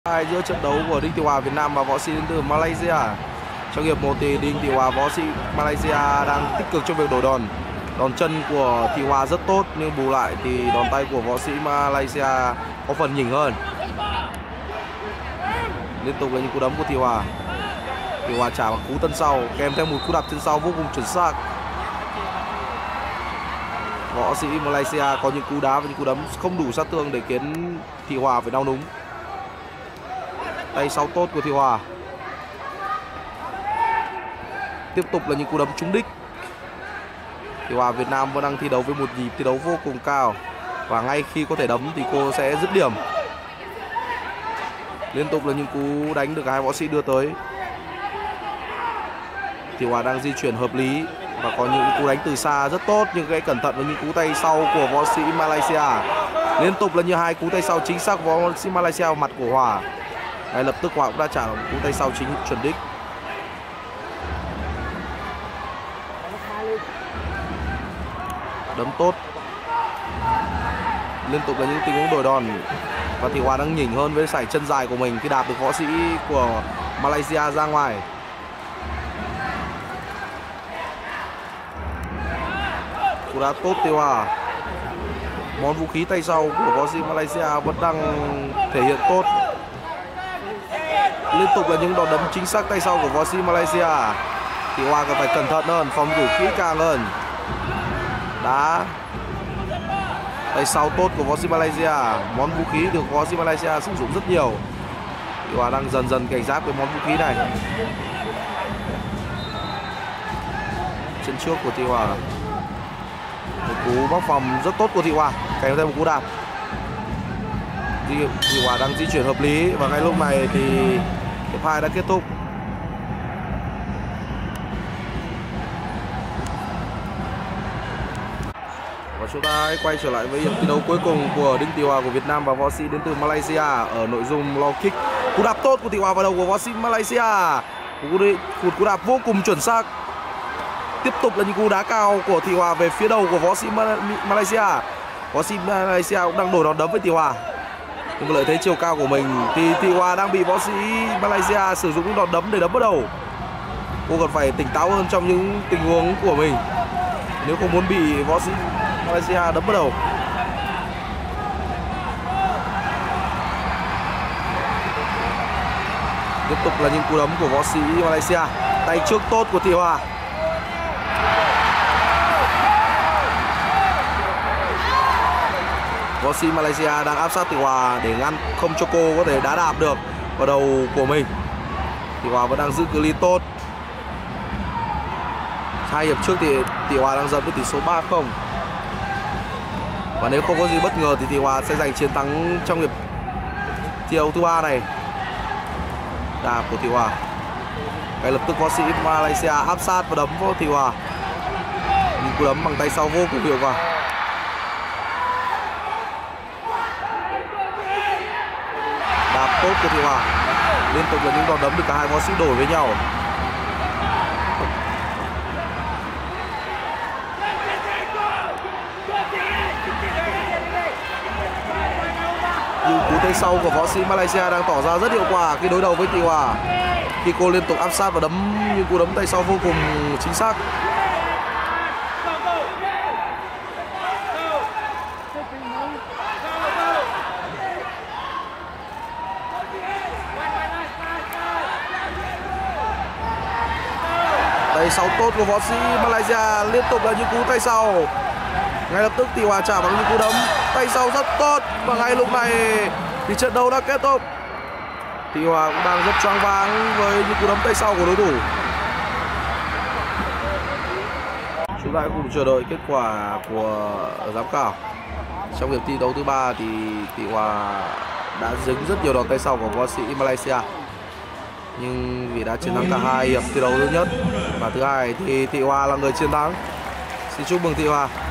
Hai giữa trận đấu của Đinh Thị Hòa Việt Nam và võ sĩ đến từ Malaysia. Trong hiệp 1 thì Đinh Thị Hòa võ sĩ Malaysia đang tích cực trong việc đổi đòn. Đòn chân của Thị Hòa rất tốt nhưng bù lại thì đòn tay của võ sĩ Malaysia có phần nhỉnh hơn. Liên tục là những cú đấm của Thị Hòa. Thị Hòa trả bằng cú tân sau kèm theo một cú đạp chân sau vô cùng chuẩn xác. Võ sĩ Malaysia có những cú đá và những cú đấm không đủ sát thương để khiến Thị Hòa phải đau núng. Tay sau tốt của Thị Hòa. Tiếp tục là những cú đấm trúng đích. Thị Hòa Việt Nam vẫn đang thi đấu với một nhịp thi đấu vô cùng cao. Và ngay khi có thể đấm thì cô sẽ dứt điểm. Liên tục là những cú đánh được hai võ sĩ đưa tới. Thị Hòa đang di chuyển hợp lý và có những cú đánh từ xa rất tốt, nhưng hãy cẩn thận với những cú tay sau của võ sĩ Malaysia. Liên tục là như hai cú tay sau chính xác của võ sĩ Malaysia vào mặt của Hòa. Ngay lập tức Hòa cũng đã trả một cú tay sau chính chuẩn đích. Đấm tốt. Liên tục là những tình huống đổi đòn. Và Thị Hòa đang nhỉnh hơn với sải chân dài của mình khi đạp được võ sĩ của Malaysia ra ngoài. Cú đá tốt Thị Hòa. Món vũ khí tay sau của võ sĩ Malaysia vẫn đang thể hiện tốt. Liên tục là những đòn đấm chính xác tay sau của võ sĩ Malaysia. Thị Hòa cần phải cẩn thận hơn, phòng thủ kỹ càng hơn. Đá tay sau tốt của võ sĩ Malaysia. Món vũ khí được võ sĩ Malaysia sử dụng rất nhiều. Thị Hòa đang dần dần cảnh giác với món vũ khí này. Chân trước của Thị Hòa. Một cú bóc phòng rất tốt của Thị Hòa, kèm theo một cú đạp. Thị Hòa đang di chuyển hợp lý và ngay lúc này thì hiệp 2 đã kết thúc. Và chúng ta hãy quay trở lại với hiệp thi đấu cuối cùng của Đinh Thị Hòa của Việt Nam và võ sĩ đến từ Malaysia ở nội dung low kick. Cú đạp tốt của Thị Hòa vào đầu của võ sĩ Malaysia. Một cú đạp vô cùng chuẩn xác. Tiếp tục là những cú đá cao của Thị Hòa về phía đầu của võ sĩ Malaysia. Võ sĩ Malaysia cũng đang đổi đòn đấm với Thị Hòa. Nhưng lợi thế chiều cao của mình thì Thị Hòa đang bị võ sĩ Malaysia sử dụng những đòn đấm để đấm vào đầu. Cô cần phải tỉnh táo hơn trong những tình huống của mình nếu không muốn bị võ sĩ Malaysia đấm vào đầu. Tiếp tục là những cú đấm của võ sĩ Malaysia. Tay trước tốt của Thị Hòa. Võ sĩ Malaysia đang áp sát Thị Hòa để ngăn không cho cô có thể đá đạp được vào đầu của mình. Thị Hòa vẫn đang giữ cự ly tốt. Hai hiệp trước thì Thị Hòa đang dẫn với tỷ số 3-0. Và nếu không có gì bất ngờ thì Thị Hòa sẽ giành chiến thắng trong hiệp thi đấu thứ 3 này. Đạp của Thị Hòa. Ngay lập tức võ sĩ Malaysia áp sát và đấm vào Thị Hòa. Những cú đấm bằng tay sau vô cùng hiệu quả. Đạp tốt của Thị Hòa. Liên tục là những đòn đấm được cả hai võ sĩ đổi với nhau. Những cú tay sau của võ sĩ Malaysia đang tỏ ra rất hiệu quả khi đối đầu với Thị Hòa. Khi cô liên tục áp sát và đấm những cú đấm tay sau vô cùng chính xác. Tay sau tốt của võ sĩ Malaysia, liên tục là những cú tay sau. Ngay lập tức Thị Hòa trả bằng những cú đấm tay sau rất tốt. Và ngay lúc này thì trận đấu đã kết thúc. Thị Hòa cũng đang rất choáng váng với những cú đấm tay sau của đối thủ. Chúng ta cùng chờ đợi kết quả của giám khảo. Trong hiệp thi đấu thứ 3 thì Thị Hòa đã dính rất nhiều đòn tay sau của võ sĩ Malaysia. Nhưng vì đã chiến thắng cả hai hiệp thi đấu thứ nhất và thứ hai thì Thị Hòa là người chiến thắng. Xin chúc mừng Thị Hòa.